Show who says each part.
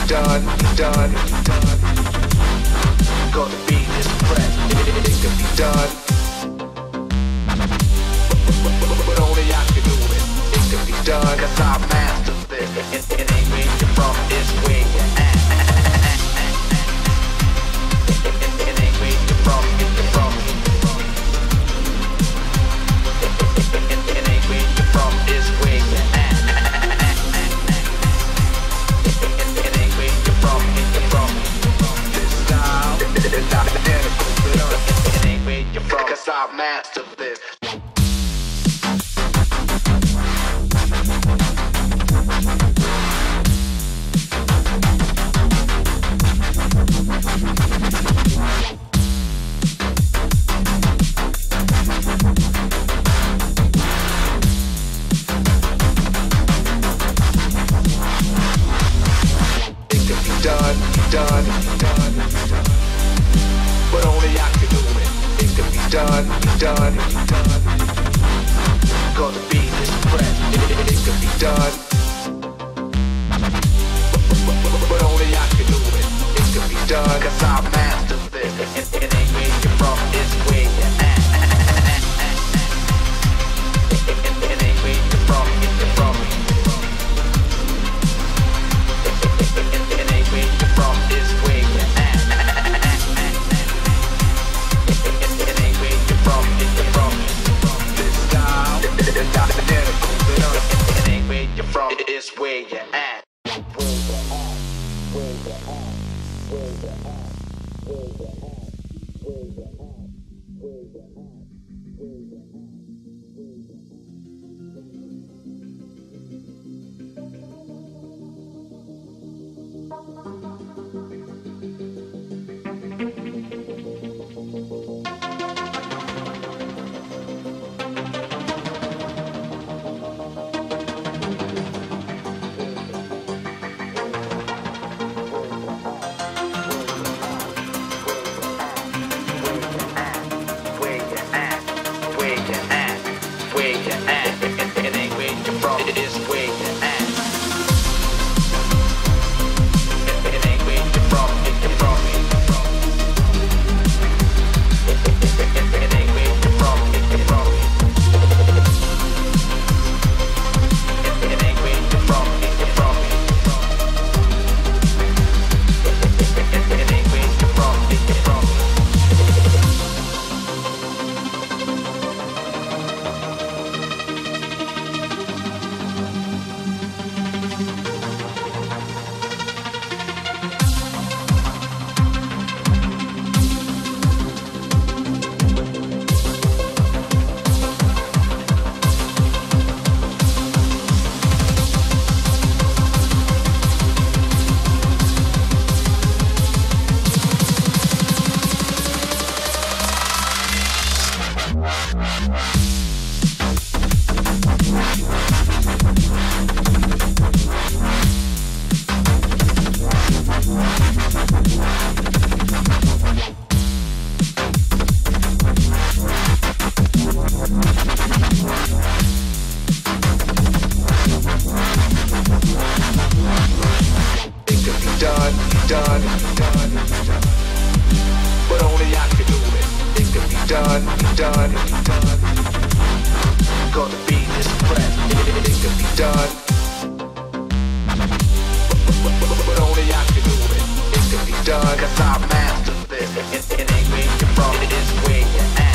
Speaker 1: done, done. Gonna be this press, it can be done. But only I can do it, it can be done. Cause I mastered this, it ain't where you're from, it's where you're at. It ain't where you're from, you're from. It ain't where you're from, it's where you're at. It ain't where you're from, you're from. This style, it's not identical, it ain't where you're from. Cause I mastered this. Done, done, but only I can do it. It can be done, done, done. Gonna be this press, it can be done. But only I can do it. It can be done. Cause I mastered this. It ain't where you're from, it's where you're at. It ain't where you're from, you're from. It ain't where you're from, it's where you're at. It ain't where you're from, you're from. This style, it's not identical. It ain't where you're from, it's where you're at. Done, done, but only I can do it. It can be done, done, done. Gonna be this press, it can be done. But only I can do it. It can be done. Cause I mastered this. It ain't where you're from, it is where you're at.